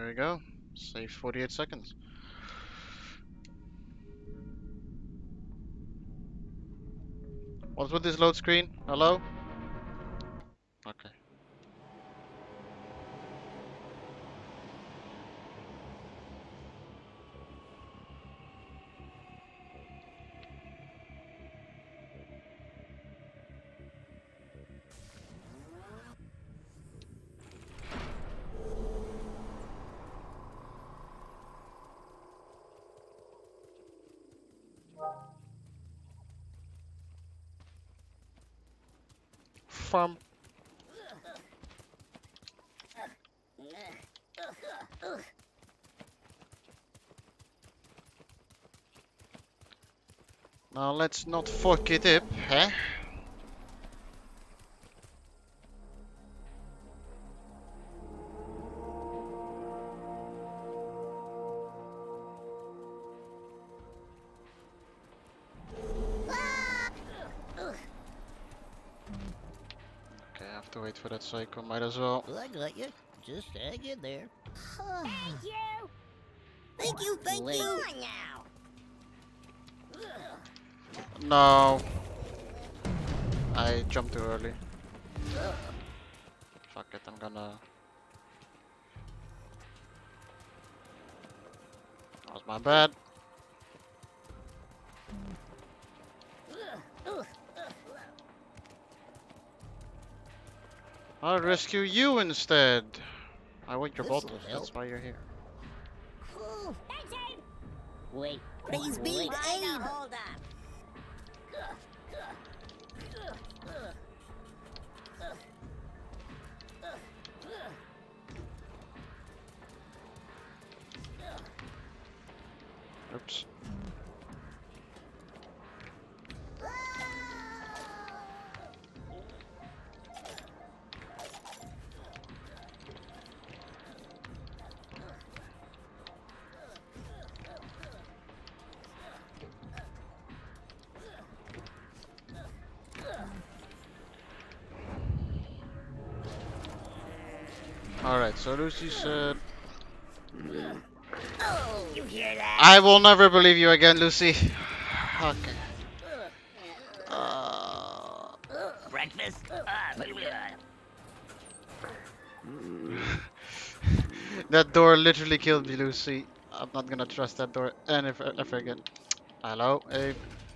There we go. Save 48 seconds. What's with this load screen? Hello? Okay. Farm. Now let's not fuck it up, huh? Okay, I have to wait for that cycle, might as well. Well, I got you. Just hang in there. Thank you. Thank you, thank Come you. on now. No. I jumped too early. Fuck it, I'm gonna... That was my bad. I'll rescue you instead. I want your This'll bottles, help. that's why you're here. Oh, Thanks, Abe. Wait. praise be Wait. to I know, Abe. hold up. Oops. Alright, so Lucy said... Oh, you hear that? I will never believe you again, Lucy. Okay. Breakfast? That door literally killed me, Lucy. I'm not gonna trust that door any ever again. Hello, Abe.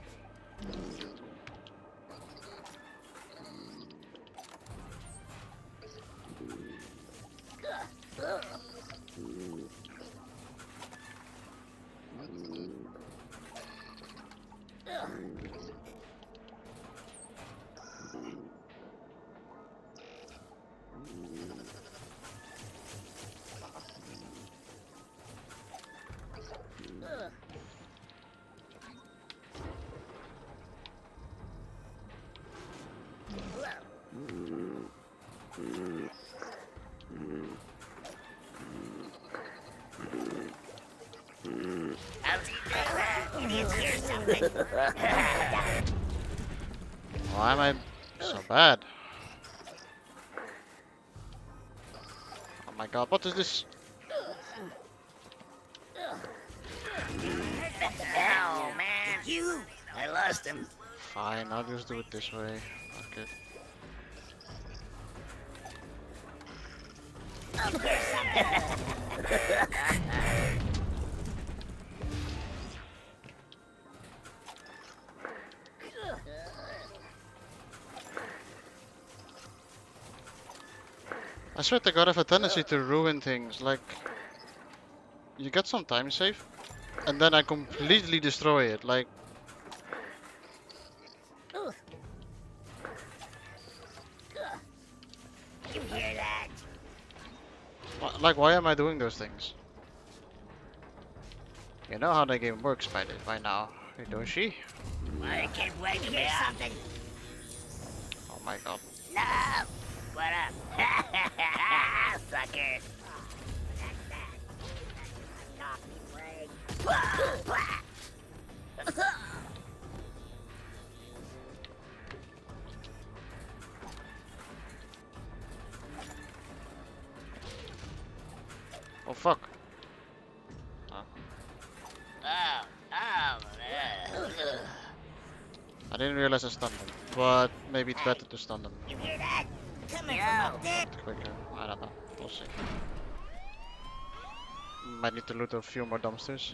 Why am I so bad? Oh my god, what is this? Oh, man. You. I lost him. Fine, I'll just do it this way. Okay. I swear to god, I have a tendency to ruin things. Like, you get some time save, and then I completely destroy it. Like, You hear that? like, why am I doing those things? You know how the game works by now, don't she? I can't wait to hear something. Oh my god. No! What up? Sucker! Oh fuck. Ah. I didn't realize I stunned them, but maybe it's better to stun them You hear that? Coming from up there. quicker. I don't know. We'll see. Might need to loot a few more dumpsters.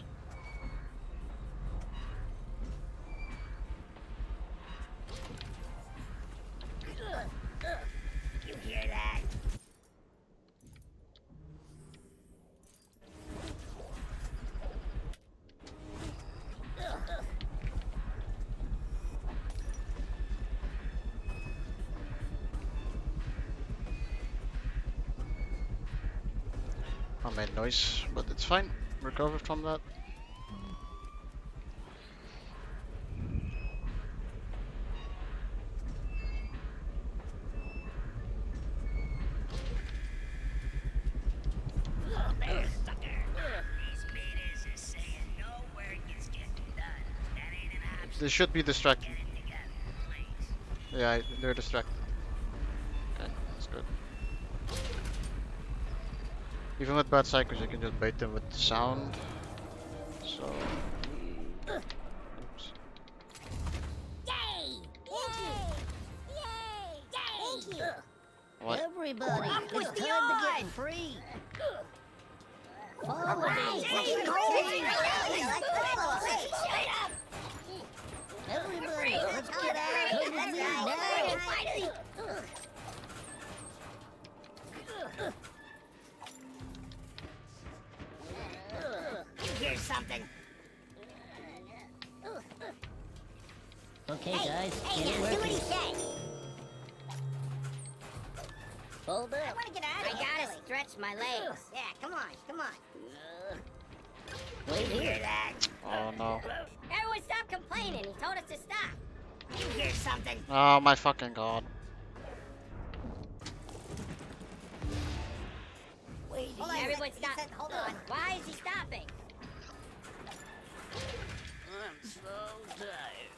You hear that? I made noise, but it's fine. Recovered from that. There, sucker. These meters are saying no work is getting done. That ain't an option. They should be distracted. Get it together, please. Yeah, they're distracted. Okay, that's good. Even with bad cycles, you can just bait them with sound. So. Oops. Yay! Yay! Thank you! What? Everybody, Up it's with time the to odds! get free! Follow me! Everybody, let's get out of here now! You hear something? Okay, guys, Hey, get do what he working. says. Hold I up. want to get out of here. I gotta stretch my legs. Yeah, come on, come on. Wait You hear here. that? Oh no. Everyone stop complaining. He told us to stop. You hear something? Oh my fucking god. Wait, everyone stop. Hold on. Why is he stopping? I'm so tired.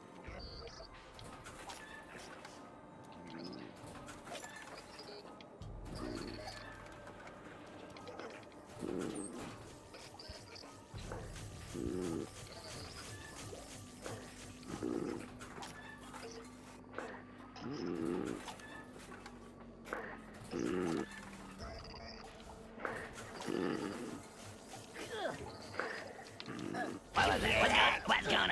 What's going on?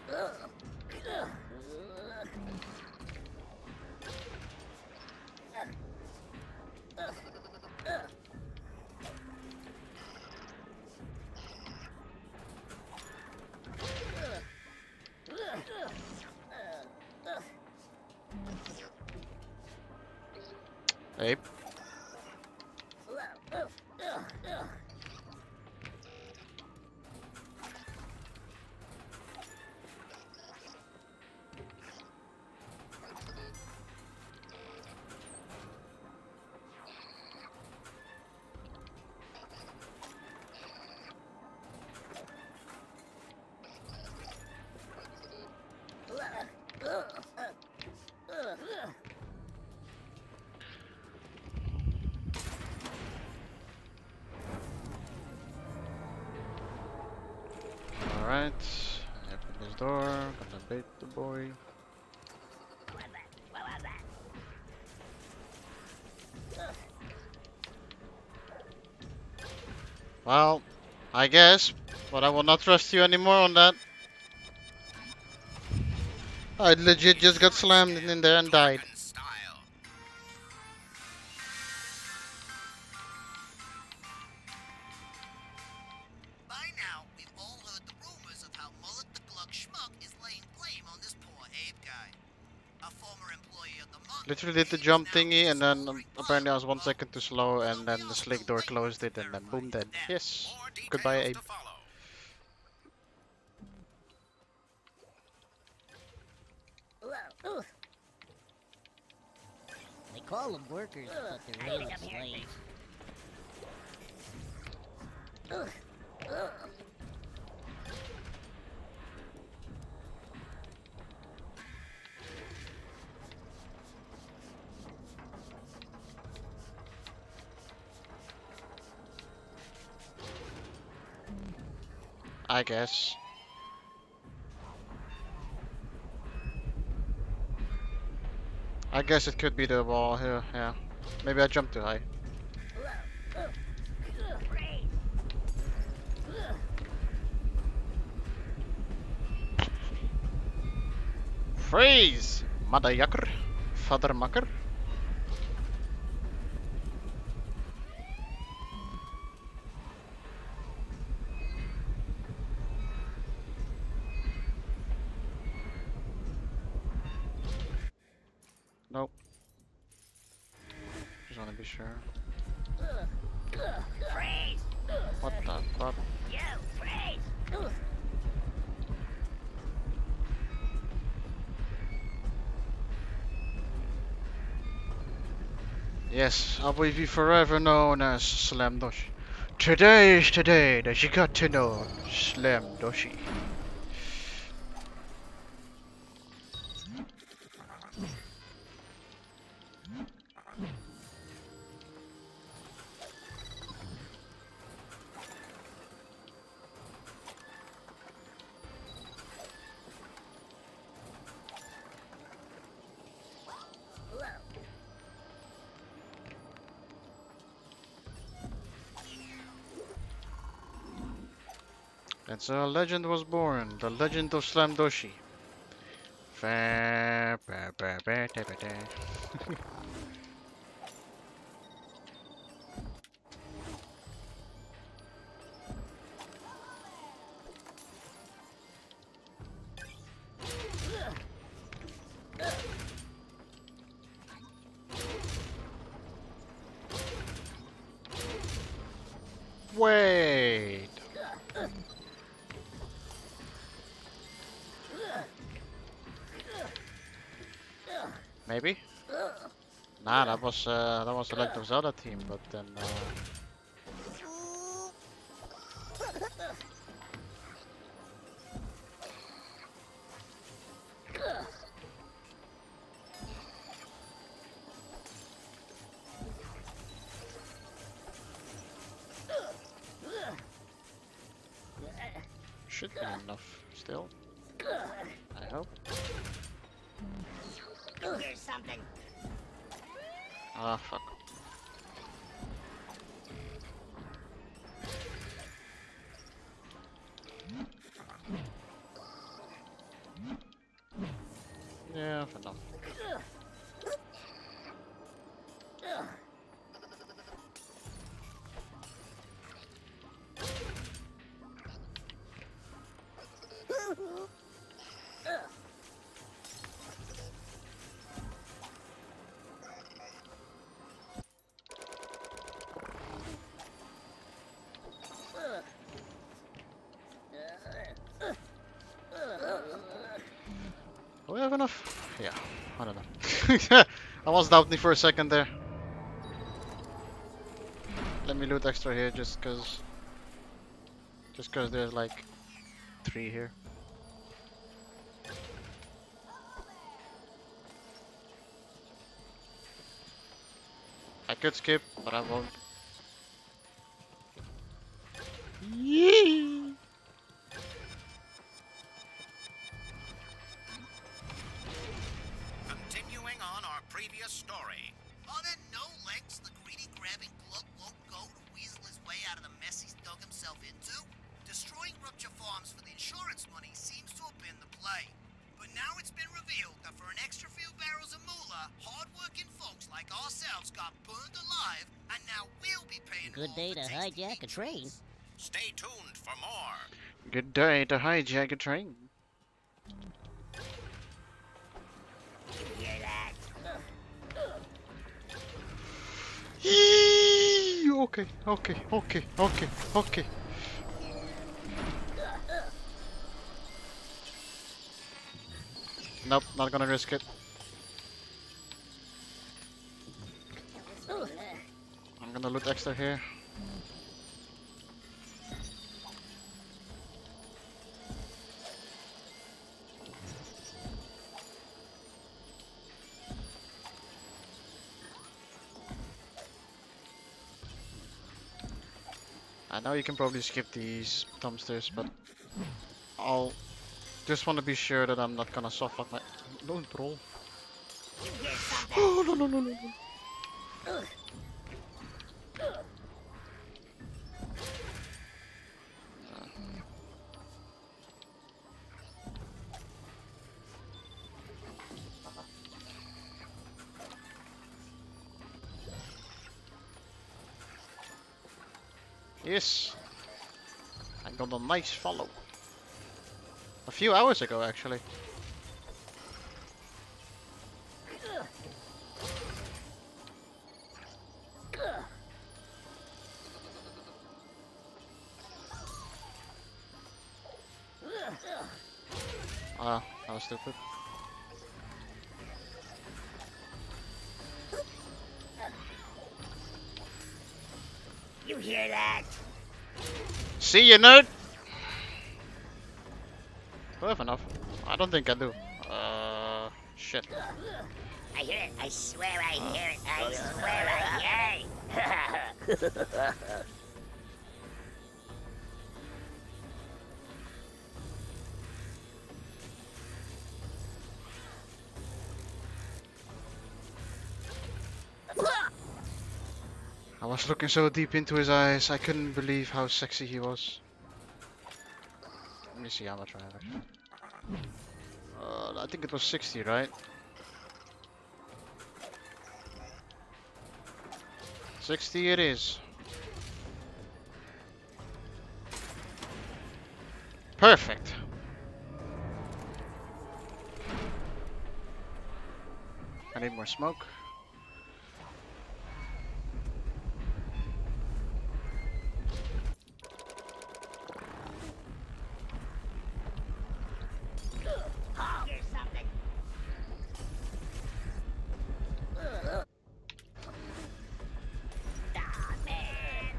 Ape. Alright. Open this door. Gonna bait the boy. What was that? Well, I guess, but I will not trust you anymore on that. I legit just got slammed in there and died. By now, we've all heard the rumors of how Mullet the Gluck Schmuck is laying blame on this poor Abe guy. A former employee of the month. Literally did the jump thingy and then apparently I was 1 second too slow and then the slick door closed it and then boom dead. Yes. Goodbye Abe. They call them workers, but they're I really think I'm hearing slaves. I guess. I guess it could be the wall here, yeah. Maybe I jumped too high. Freeze! Mother yucker. Father mucker. Nope. Just wanna be sure. Freeze! What the fuck? You freeze! Yes, I will be forever known as Slam Doshi. Today is the day that you got to know Slam Doshi. And so a legend was born, the legend of Slam Doshi. Wait. Maybe? Nah, that was the Legend of Zelda team, but then should be enough still. I hope. Here's something. Ah, fuck. Yeah, for now. Do we have enough? Yeah, I don't know. I was doubting for a second there. Let me loot extra here just cause there's like 3 here. I could skip, but I won't. Yee! Continuing on our previous story. Are there no lengths the greedy grabbing glug won't go to weasel his way out of the mess he's dug himself into? Destroying Rupture Farms for the insurance money seems to have been the play. But now it's been revealed that for an extra few barrels of moolah, hard-working folks like ourselves got burned alive, and now we'll be paying Good day to hijack a train. Stay tuned for more. Good day to hijack a train. You hear that? Yee! Okay, okay, okay, okay, okay. Nope, not gonna risk it. I'm gonna loot extra here. I know you can probably skip these dumpsters, but I'll just want to be sure that I'm not gonna soft lock my. Don't roll. You hear something? Oh no no no no. Ugh. Yes. I got a nice follow. A few hours ago, actually. Ah, that was stupid. You hear that? See you, nerd! Do I have enough? I don't think I do. Shit. I hear it. I swear I hear it. I swear I hear it. I was looking so deep into his eyes, I couldn't believe how sexy he was. Let me see how much I have actually. I think it was 60, right? 60 it is. Perfect. I need more smoke. Hear something? Ah, man.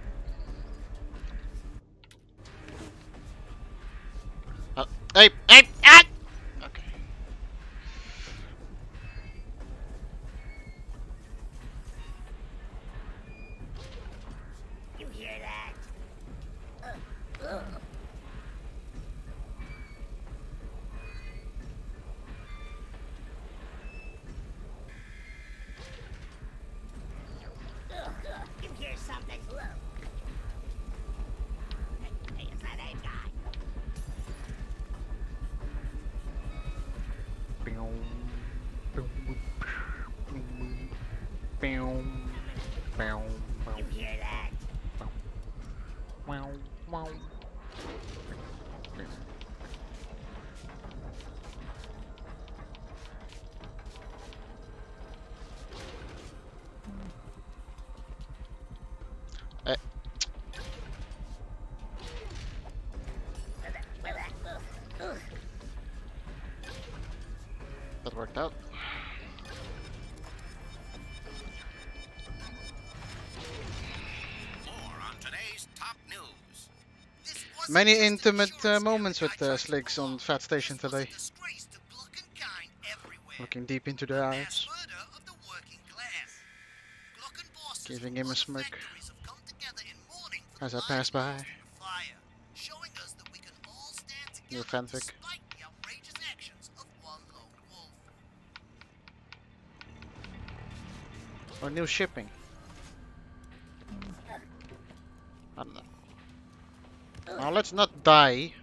Hey! Hey! Ah! Okay. You hear that? You hear something? Hey, it's that aim guy. You hear that? Eh, that worked out. More on today's top news. This wasn't Many just an intimate insurance moments with scam the guy tried to Slicks pull on off. Phat Station This was a today. disgrace to Gluck and kind everywhere. Looking deep into the Mass eyes. murder of the working class. Gluck and bosses Giving from him a other smirk factories have come together in mourning for as the I pass lives by. lost in the fire, showing us that we can all stand New together fanfic. despite the outrageous actions of one lone wolf. Or new shipping. I don't know. Now let's not die.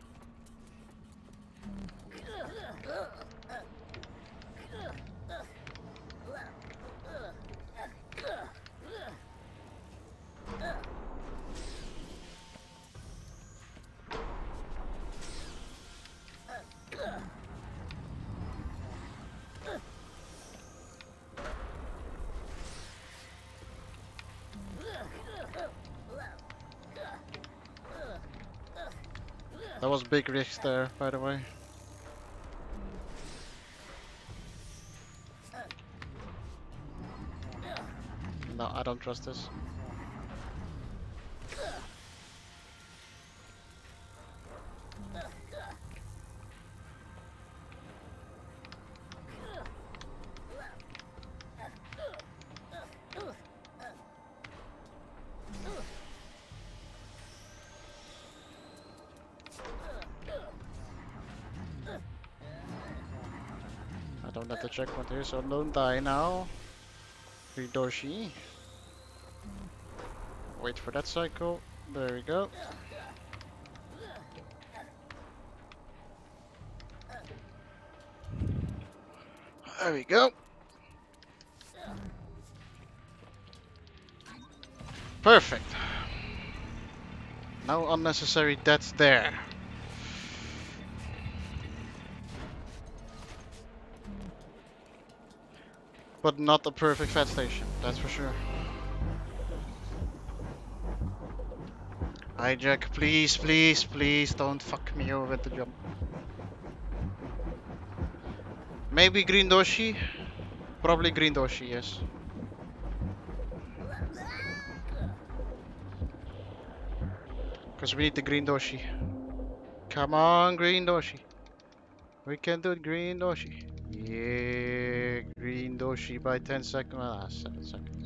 That was big risk there, by the way. No, I don't trust this. don't have the checkpoint here, so don't die now. Green Doshi. Wait for that cycle. There we go. There we go. Perfect. No unnecessary deaths there. But not a perfect Phat station, that's for sure. Hijack, please, please, please don't fuck me over with the jump. Maybe Green Doshi? Probably Green Doshi, yes. Because we need the Green Doshi. Come on, Green Doshi. We can do it, Green Doshi. Yeah, Green Doshi by 10 seconds. 7 seconds.